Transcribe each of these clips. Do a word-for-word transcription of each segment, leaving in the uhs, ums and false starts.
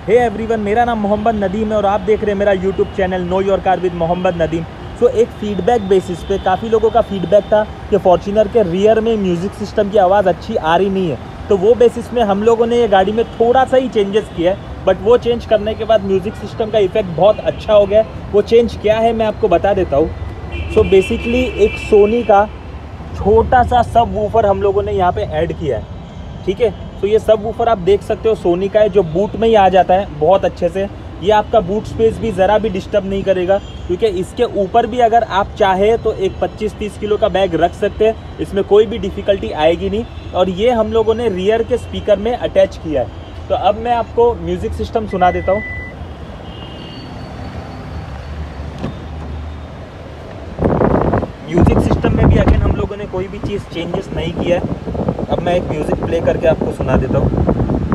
Hey everyone, मेरा नाम मोहम्मद नदीम है और आप देख रहे हैं मेरा YouTube channel know your car with Mohammad Nadeem. So एक फीडबैक बेसिस पे काफ़ी लोगों का फीडबैक था कि फॉर्च्यूनर के रियर में म्यूज़िक सिस्टम की आवाज़ अच्छी आ रही नहीं है, तो वो बेसिस में हम लोगों ने ये गाड़ी में थोड़ा सा ही चेंजेस किया है। बट वो चेंज करने के बाद म्यूज़िक सिस्टम का इफेक्ट बहुत अच्छा हो गया। वो चेंज क्या है मैं आपको बता देता हूँ। सो बेसिकली एक सोनी का छोटा सा सब वूफर हम लोगों ने यहाँ पे ऐड किया है, ठीक है। तो ये सब वूफर आप देख सकते हो सोनी का है, जो बूट में ही आ जाता है बहुत अच्छे से। ये आपका बूट स्पेस भी ज़रा भी डिस्टर्ब नहीं करेगा, क्योंकि इसके ऊपर भी अगर आप चाहे तो एक पच्चीस तीस किलो का बैग रख सकते हैं, इसमें कोई भी डिफ़िकल्टी आएगी नहीं। और ये हम लोगों ने रियर के स्पीकर में अटैच किया है। तो अब मैं आपको म्यूज़िक सिस्टम सुना देता हूँ। म्यूज़िक सिस्टम में भी अगेन हम लोगों ने कोई भी चीज़ चेंजेस नहीं किया है। अब मैं एक म्यूज़िक प्ले करके आपको सुना देता हूँ।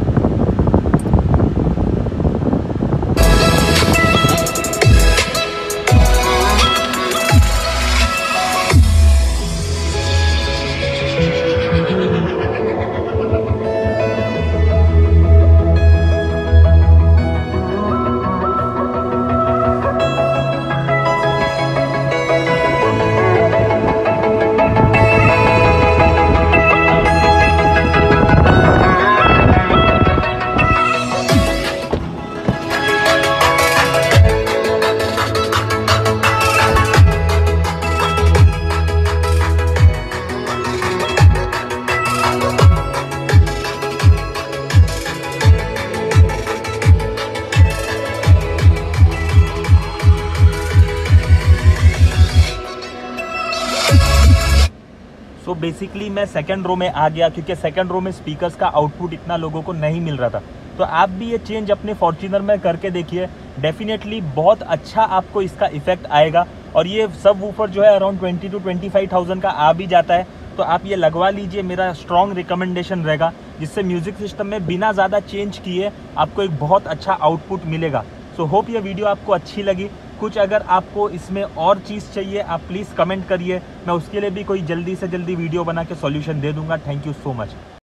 सो बेसिकली मैं सेकंड रो में आ गया, क्योंकि सेकंड रो में स्पीकर्स का आउटपुट इतना लोगों को नहीं मिल रहा था। तो आप भी ये चेंज अपने फॉर्च्यूनर में करके देखिए, डेफिनेटली बहुत अच्छा आपको इसका इफेक्ट आएगा। और ये सब वूफर जो है around twenty two twenty five thousand का आ भी जाता है, तो आप ये लगवा लीजिए, मेरा स्ट्रॉन्ग रिकमेंडेशन रहेगा, जिससे म्यूज़िक सिस्टम में बिना ज़्यादा चेंज किए आपको एक बहुत अच्छा आउटपुट मिलेगा। सो होप ये वीडियो आपको अच्छी लगी। कुछ अगर आपको इसमें और चीज़ चाहिए आप प्लीज़ कमेंट करिए, मैं उसके लिए भी कोई जल्दी से जल्दी वीडियो बना के सॉल्यूशन दे दूंगा। Thank you so much.